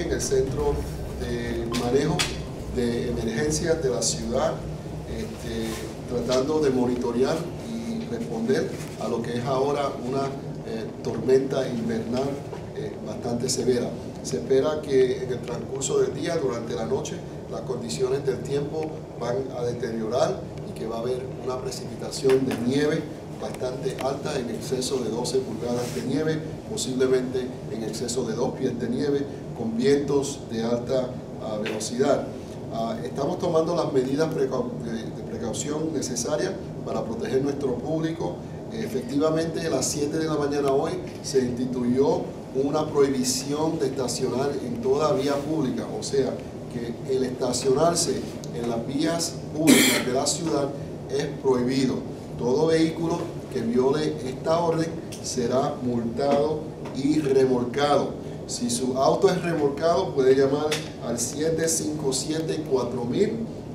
en el Centro de Manejo de Emergencias de la ciudad, tratando de monitorear y responder a lo que es ahora una tormenta invernal bastante severa. Se espera que en el transcurso del día, durante la noche, las condiciones del tiempo van a deteriorar y que va a haber una precipitación de nieve bastante alta, en exceso de 12 pulgadas de nieve, posiblemente en exceso de 2 pies de nieve, con vientos de alta velocidad. Estamos tomando las medidas de precaución necesarias para proteger nuestro público. Efectivamente, a las 7 de la mañana hoy se instituyó una prohibición de estacionar en toda vía pública, o sea, que el estacionarse en las vías públicas de la ciudad es prohibido. Todo vehículo que viole esta orden será multado y remolcado. Si su auto es remolcado, puede llamar al 757-4000,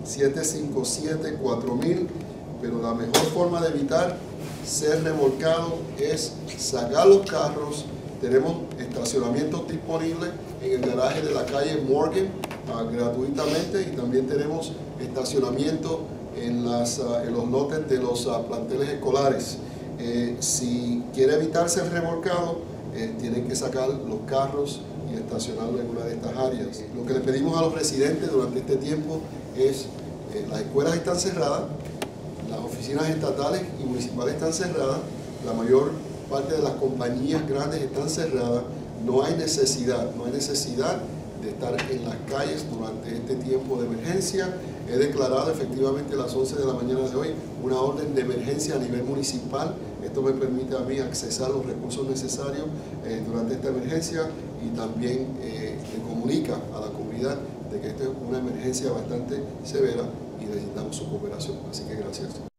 757-4000, pero la mejor forma de evitar ser remolcado es sacar los carros. Tenemos estacionamientos disponibles en el garaje de la calle Morgan gratuitamente, y también tenemos estacionamiento en los lotes de los planteles escolares. Si quiere evitar ser remolcado, tienen que sacar los carros y estacionarlo en una de estas áreas. Lo que le pedimos a los residentes durante este tiempo es, las escuelas están cerradas, las oficinas estatales y municipales están cerradas, la mayor parte de las compañías grandes están cerradas, no hay necesidad de estar en las calles durante este tiempo de emergencia. He declarado efectivamente a las 11 de la mañana de hoy una orden de emergencia a nivel municipal. Esto me permite a mí accesar los recursos necesarios durante esta emergencia, y también le comunica a la comunidad de que esta es una emergencia bastante severa y necesitamos su cooperación. Así que gracias.